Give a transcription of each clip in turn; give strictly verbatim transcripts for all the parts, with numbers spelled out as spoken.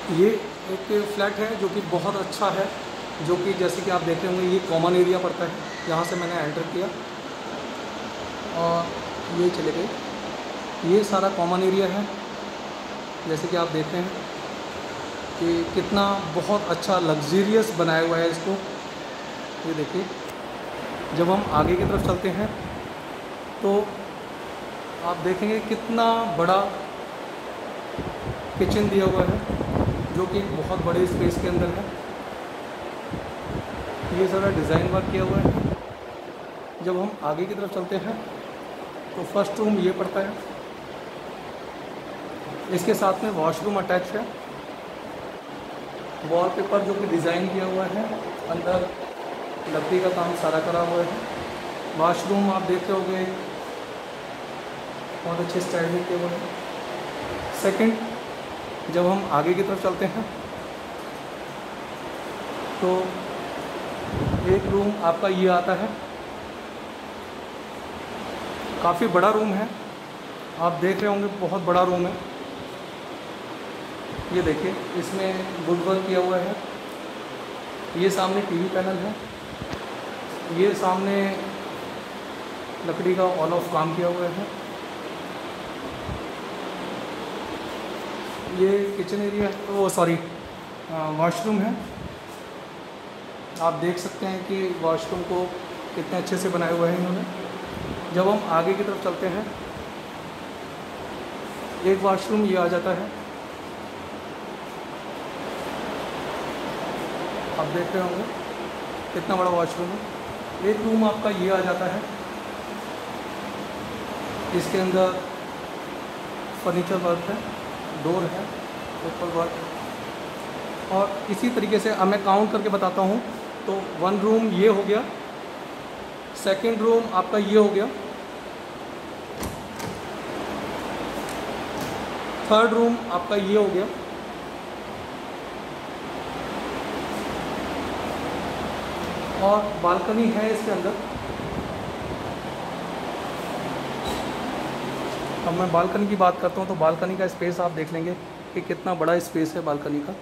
ये एक फ्लैट है जो कि बहुत अच्छा है, जो कि जैसे कि आप देख रहे होंगे ये कॉमन एरिया पड़ता है। यहाँ से मैंने एंटर किया और ये चले गए, ये सारा कॉमन एरिया है। जैसे कि आप देख रहे हैं कि कितना बहुत अच्छा लग्जरियस बनाया हुआ है इसको। ये देखिए, जब हम आगे की तरफ चलते हैं तो आप देखेंगे कितना बड़ा किचन दिया हुआ है, जो कि एक बहुत बड़े स्पेस के अंदर है। ये सारा डिज़ाइन वर्क किया हुआ है। जब हम आगे की तरफ चलते हैं तो फर्स्ट रूम ये पड़ता है, इसके साथ में वॉशरूम अटैच है। वॉलपेपर जो कि डिज़ाइन किया हुआ है, अंदर लकड़ी का काम सारा करा हुआ है। वॉशरूम आप देख रहे होंगे बहुत अच्छे स्टाइल में किया हुआ है। सेकंड, जब हम आगे की तरफ चलते हैं तो एक रूम आपका ये आता है, काफ़ी बड़ा रूम है। आप देख रहे होंगे बहुत बड़ा रूम है। ये देखिए, इसमें वुड वर्क किया हुआ है। ये सामने टीवी पैनल है, ये सामने लकड़ी का ऑल ऑफ काम किया हुआ है। ये किचन एरिया, वो सॉरी वॉशरूम है। आप देख सकते हैं कि वॉशरूम को कितने अच्छे से बनाया हुआ है इन्होंने। जब हम आगे की तरफ चलते हैं, एक वॉशरूम ये आ जाता है, आप देख रहे होंगे कितना बड़ा वॉशरूम है। एक रूम आपका ये आ जाता है, इसके अंदर फर्नीचर वर्क है, डोर है, ऊपर वर्क। और इसी तरीके से अब मैं काउंट करके बताता हूँ। तो वन रूम ये हो गया, सेकंड रूम आपका ये हो गया, थर्ड रूम आपका ये हो गया, और बालकनी है इसके अंदर। अब मैं बालकनी की बात करता हूँ तो बालकनी का स्पेस आप देख लेंगे कि कितना बड़ा स्पेस है बालकनी का।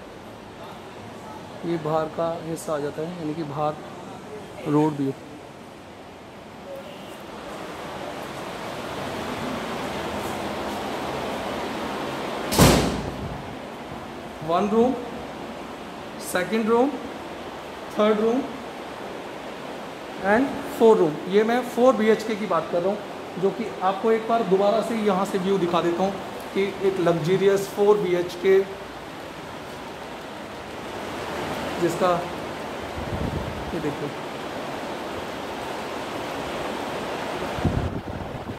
ये बाहर का हिस्सा आ जाता है, यानी कि बाहर road view. One room, second room, third room and four room. ये मैं फोर बी एच के की बात कर रहा हूँ, जो कि आपको एक बार दोबारा से यहाँ से व्यू दिखा देता हूँ कि एक लग्जरियस फोर बी एच के, जिसका ये देखो